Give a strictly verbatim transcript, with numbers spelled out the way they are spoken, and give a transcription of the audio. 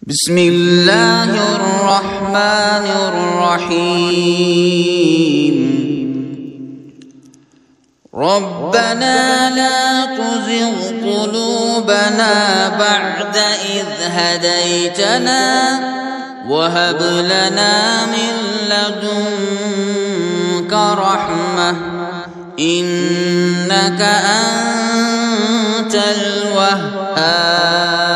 بسم الله الرحمن الرحيم. ربنا لا تزغ قلوبنا بعد إذ هديتنا وهب لنا من لدنك رحمة إنك أنت الوهاب.